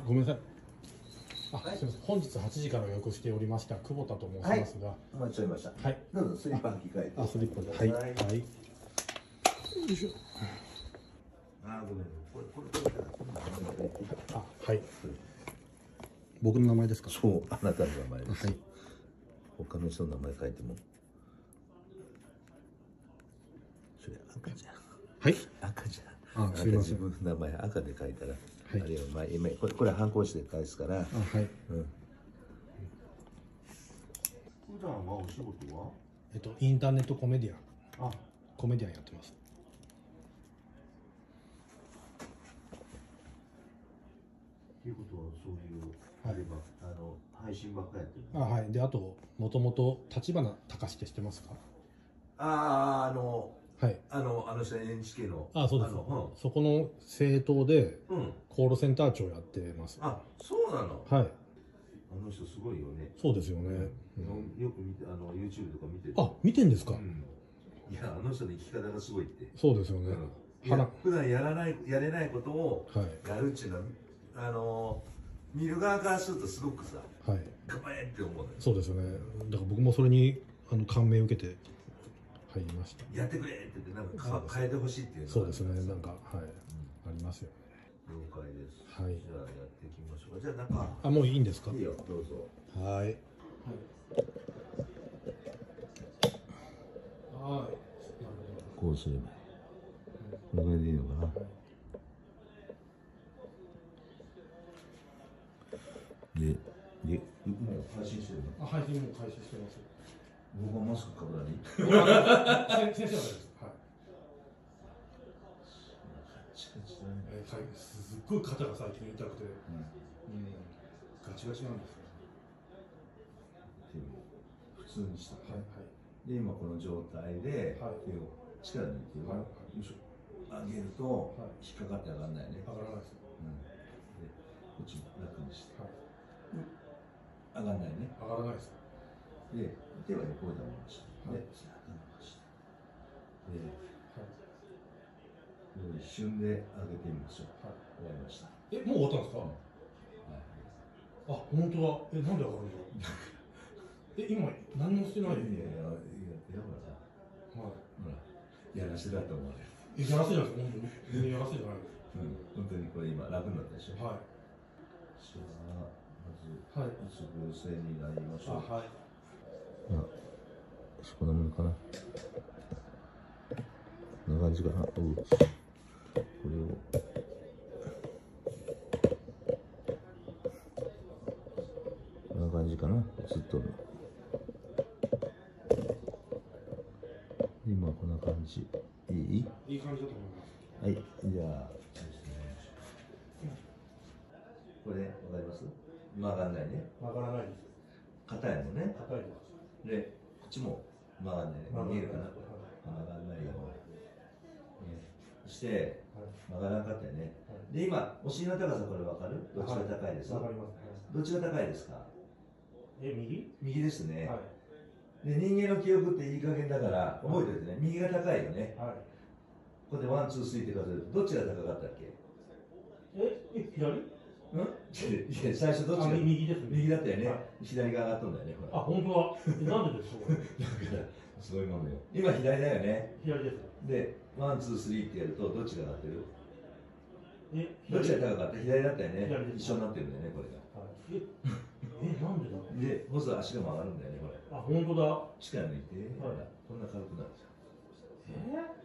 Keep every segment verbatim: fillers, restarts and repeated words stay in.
ごめんなさい。あ、はい、すみません。本日はちじから予約しておりました久保田と申しますが。はい、 お待ちしておりました。 はい。 どうぞスリッパ履き替えて。 あ、スリッパで。はい。はい。よいしょ。 あ、ごめん。これこれこれ。 あ、はい。僕の名前ですか。 そう、あなたの名前です。 はい。 他の人の名前書いても。それ赤じゃん。 はい。 赤じゃん。 あ、すみません。 自分の名前赤で書いたら。 はい、 あれはまあ今これこれは反抗して返すから。あ、はい。うん。普段はお仕事は？ えっとインターネットコメディアン。 あ、 コメディアンやってます。 っていうことはそういうあれば、あの配信ばっかりやってる。 あ、はい。であともともと立花隆って知ってますか？ ああ、あの。 はい、 あの、あの人 エヌエイチケー の。 あ、そうです。うん、そこの政党で、 うん、 コールセンター長やってます。 あ、そうなの。 はい。 あの人すごいよね。 そうですよね。 うん、よく見て、あの YouTube とか見てる。 あ、見てんですか。うん、 いや、あの人の生き方がすごいって。 そうですよね。 うん、普段やらない、やれないことをやるっていうのは、はい、あの見る側からするとすごくさ、はい。頑張れって思う。そうですよね。だから僕もそれにあの感銘を受けて。入りました。やってくれって言ってなんか変えてほしいっていう。そうですね。なんかはい、ありますよね。了解です。はい。じゃあやっていきましょうか。じゃあなんかあ、もういいんですか。いいよ、どうぞ。はい。はい。こうすればこれぐらいでいいのかな。で、で、もう配信してるの。あ、配信も開始してます。僕はマスクかぶらに。先生はです。はい。すっごい肩が最近痛くて、うん、ガチガチなんですよ。普通にした。はいはい。で今この状態で手を力抜いてよいしょ上げると引っかかって上がらないね。上がらないです。うん。でこっちも楽にして。上がらないね。上がらないです。で手は横に出しました。で、背中伸ばして。で、はい、一瞬で上げてみましょう。はい、終わりました。え、もう終わったんですか？はい。あ、本当だ。え、なんで上がるんだろう。え、今何もしてない。いやいやいや、やほらさ。はい。ほら、やらせだと思われる。え、やらせじゃないですか。本当に。全然やらせじゃないです。うん、本当にこれ今楽になったでしょ。はい。じゃあまず、はい、うつ伏せになりましょう。あ、はい。あ、そんなものかな。こんな感じかな。おう、これを。こんな感じかな。ずっと。今こんな感じ。いい？いい感じだと思います。はい、じゃあ。これ、わかります？曲がらないね。曲がらないです。硬いのね。硬いです。で、こっちも曲がらないね。見えるかな？曲がらないよ。そして、曲がらなかったよね。で、今、お尻の高さこれわかる？どっちが高いです？わかります。どっちが高いですか？え、右？右ですね。で、人間の記憶っていい加減だから覚えておいてね。右が高いよね。ここでワン、ツー、スリーって数えると、どっちが高かったっけ？え、え、左？うん？いや、最初どっちが右です。右だったよね。左が上がったんだよね。あ、本当だ。なんでですか？だから、すごいものよ。今左だよね。左です。で、ワン、ツー、スリーってやると、どっちが上がってる？え、どっちが高かった？左だったよね。一緒になってるんだよね、これが。え、え、なんでだろう。で、もうすぐ足が曲がるんだよね、これ。あ、本当だ。力抜いて、こんな軽くなるじゃん。えー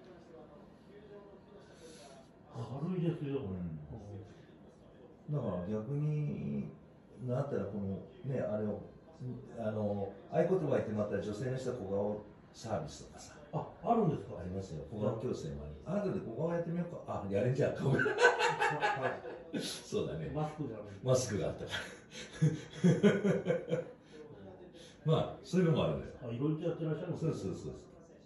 軽いですよ、これ。だから逆になったらこのねあれをあの合言葉言ってもらったら女性の人は小顔サービスとかさああるんですか？ありますよ。小顔矯正もある。あとで小顔やってみようか。あやれんじゃん顔そうだね。マスクがある。マスクがあったからまあそういうのもあるんだよ。あいろいろとやってらっしゃるんですか？そうそうそう。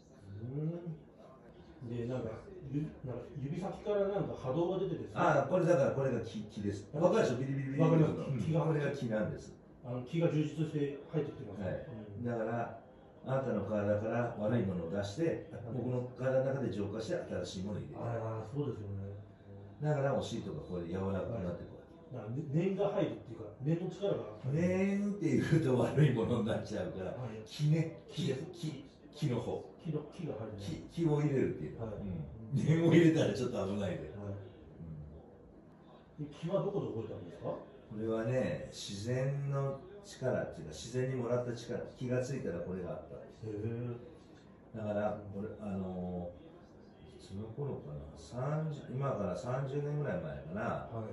うんでなんか指なんか指先からなんか波動が出てですね。ああ、これだからこれが気気です。わかるでしょ？ビリビリビリ。わかります。気がこれが気なんです。あの気が充実して入ってきてます。はい。だからあなたの体から悪いものを出して、僕の体の中で浄化して新しいものを入れる。ああ、そうですよね。だからお尻とかこれ柔らかくなってくる。 念が入るっていうか、念の力が。 念っていうと悪いものになっちゃうから、気ね、気、気、気の方。 気の、気が入る。 気、気を入れるっていうか。念を入れたらちょっと危ないで。 気はどこで覚えたんですか？これはね、自然の力っていうか、自然にもらった力、気がついたらこれがあったんですよ。だから、俺、あの、その頃かな、さんじゅう今からさんじゅうねんぐらい前かな、はい、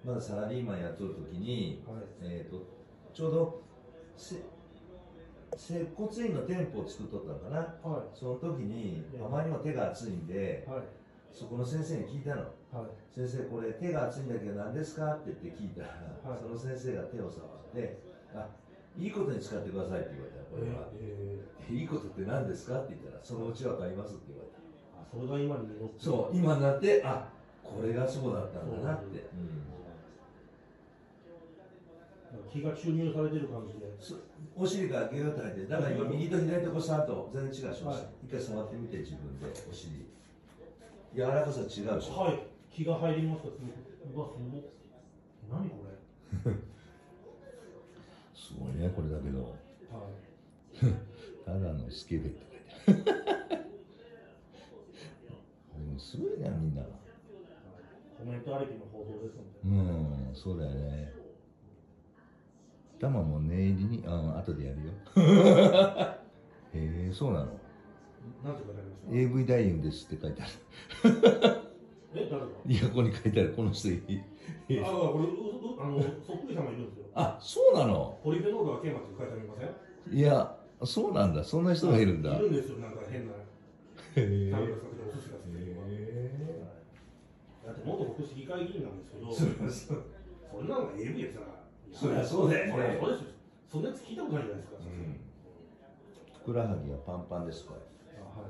まだサラリーマンやっとる時に、はい、えーとちょうど接骨院の店舗を作っとったのかな、はい、その時にあまりにも手が熱いんで、はい、そこの先生に聞いたの、はい、先生これ手が熱いんだけど何ですかって言って聞いたら、はい、その先生が手を触ってあいいことに使ってくださいって言われたこれは、えー、いいことって何ですかって言ったらそのうちわかりますって言われた。 それが今に戻ってそう今になってあこれがそうだったんだなって、 うん、気が注入されてる感じでお尻がギューッと入ってだから今右と左とこうさっと全然違うしました、はい、一回触ってみて自分でお尻柔らかさ違うしはい気が入りましたすごい何これすごいねこれだけど、はい、ただのスケベって書いてあるすごいねみんな。 コメントありきの放送ですもんね。うん、そうだよね。頭も念入りに、あ、後でやるよ。へえ、そうなの。 なんて書いてありました？ エーブイ 男優ですって書いてある。 え、誰が？ いや、ここに書いてある、この人。あ、 これ、あの、そっくりさんがいるんですよ。 あ、そうなの。 ポリフェノールはケーマって書いてありません？ いや、そうなんだ、そんな人がいるんだ。 いるんですよ、なんか変な。へえ。だって元国市議会議員なんですけど、それなんか エーブイ やつだから。 そりゃそうだよね。 そうですよ。そんなやつ聞いたことないじゃないですか。 ふくらはぎはパンパンですこれ。はい。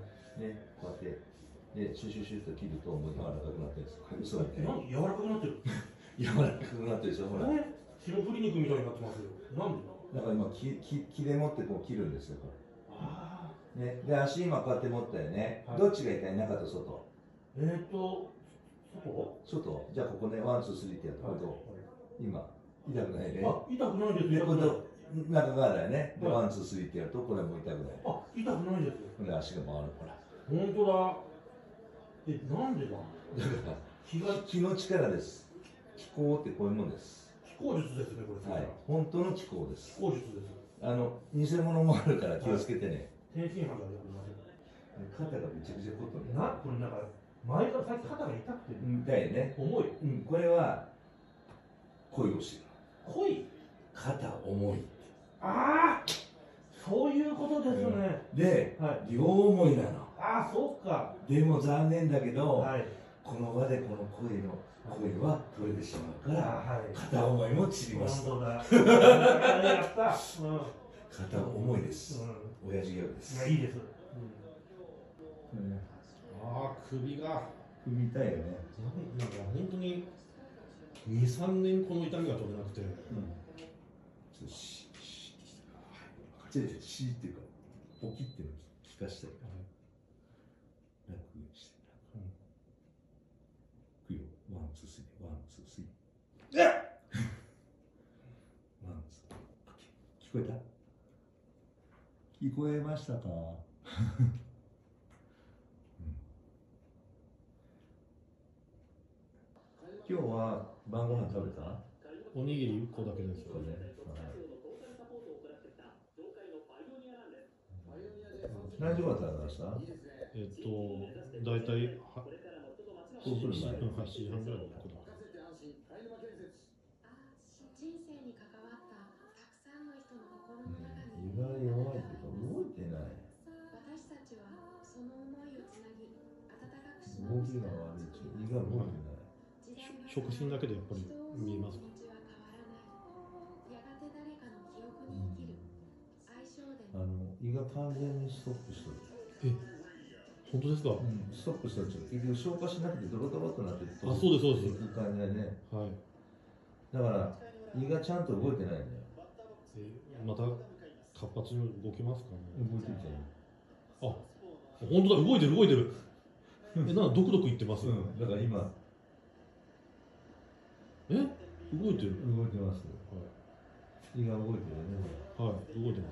ね、こうやってでシュシュシュと切るともう柔らかくなってるんです。 そうね。なんで柔らかくなってる？ 柔らかくなってるでしょ。ほら。 白鶏肉みたいになってますよ。なんで？ だから今きき切れ持ってこう切るんですよ。ああ。ね、で足今こうやって持ったよね。どっちが痛い？中と外？ えっと。外？ 外じゃあここね、ワン、ツー、スリーってやって、これと、今、痛くないね。 あ、痛くないです。 で、これと、中側だよね。で、ワン、ツー、スリーってやると、これも痛くない。 あ、痛くないです。 これ足が回る、ほら。 本当だ。え、なんでだ？ だから、気が、気の力です。気功ってこういうもんです。 気功術ですね、これ。 はい。本当の気功です。 気功術です。 あの、偽物もあるから気をつけてね。 天津飯がありません。 肩がめちゃくちゃ凝ってる。 な、これなんか。前からさっき肩が痛くて痛いね。 重い。 うん、これは恋をしてる。 恋？ 肩重い。 ああ、そういうことですね。 で、両思いなの。 ああ、そうか。 でも残念だけど、この場でこの恋の恋は取れてしまうから、片思いも散ります。 本当だ。やった。 片思いです。親父ギャグです。 いいです。 ああ、首が首痛いよね。 なんか本当にに、さんねんこの痛みが取れなくて、うん、 ちょっとシーシーってシーっていうかポキっていうのを聞かしたいから、楽して、いくよ、ワンツースリー、ワンツースリー、ワンツー、聞こえた？聞こえましたか？今日は晩ご飯食べた？ おにぎりいっこだけですよね。 何時頃食べました？ えっと、だいたいはそうする前。 はちじはんぐらいのことだ。 人生に関わったたくさんの人の心の中に、 胃が弱いとか動いてない。 私たちはその思いをつなぎ、温かくし動きが悪いし、胃が動いてない。 触診だけでやっぱり見えますか？ あの胃が完全にストップしとる。 え、本当ですか？ うん、ストップしたらちょっと結局消化しなくてドロドロとなってる。 あ、そうですそうです。 いく感じだね。 はい。 だから胃がちゃんと動いてないんだよ。 え、また活発に動きますかね？ 動いてるじゃん。 あ、本当だ、動いてる動いてる。え、なんかドクドクいってます。 うん、だから今。 え、 動いてる。 動いてます。胃が動いてるね。 はい、動いてます。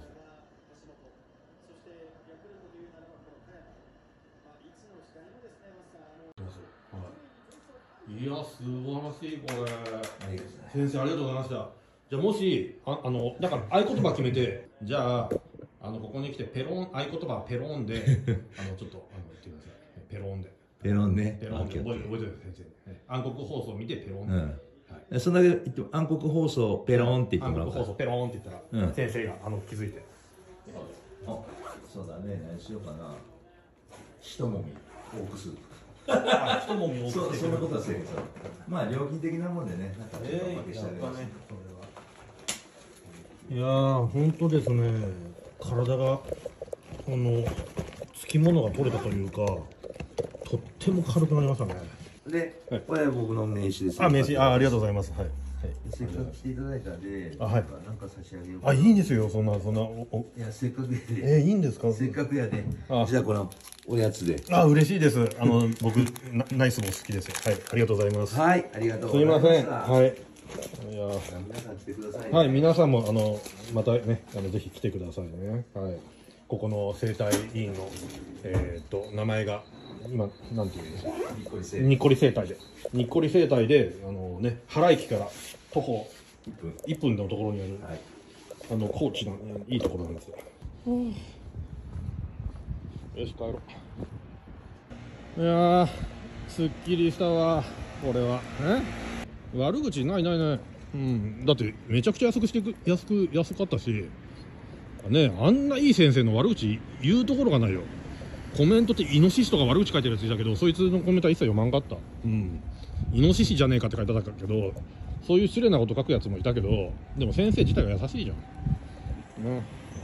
いや、素晴らしい、これ。先生、ありがとうございました。じゃあ、もし、あ、あの、だから、合言葉決めて、じゃあ、あの、ここに来て、ペロン、合言葉ペロンで、あの、ちょっと、あの、言ってください。ペロンで。 ペロンね。 ペロンで、覚えて、覚えてください、先生。暗黒放送を見て、ペロンで。 うん。そんだけ言っても、暗黒放送、ペロンって言ってもらう。 暗黒放送、ペロンって言ったら、先生が、あの、気づいて。 あ、そうだね、何しようかな。ひともみ、多くする。 あ、ひともみ多くする。 る。 そんなことはせえへんさ。まあ、料金的なもんでね、なんかちょっとおまけしてあげます。 いやー、本当ですね。体が、あの、つきものが取れたというか、とっても軽くなりましたね。 で、これは僕の名刺です。 あ、名刺、あ、ありがとうございます。はい。 せっかく来ていただいたんで、 あ、はい。 なんか差し上げようか。 あ、いいんですよ、そんな、そんな、お、お。 いや、せっかくやで。 えー、いいんですか。 せっかくやで。 あ、 じゃあ、このおやつで。 あ、嬉しいです。あの、僕、ナイスも好きです。はい、ありがとうございます。 はい、ありがとうございます。 すいません。はい。いや、 皆さん来てください。 はい、皆さんも、あの、またね、あの、ぜひ来てくださいね。はい。ここの生態委員の、えっと、名前が。今、なんていうんですか。にっこり生態で。にっこり生態で、あのね、原駅から徒歩いっぷんのところにある。はい、あの、高知の、いいところなんですよ。よし、帰ろう。いやー、すっきりしたわ。これは。え、悪口ないないない。うん、だってめちゃくちゃ安くしてく安く安かったしね、あんないい先生の悪口言うところがないよ。コメントってイノシシとか悪口書いてるやついたけど、そいつのコメントは一切読まんかった。うん、イノシシじゃねえかって書いてあったけど、そういう失礼なこと書くやつもいたけど、でも先生自体が優しいじゃんね。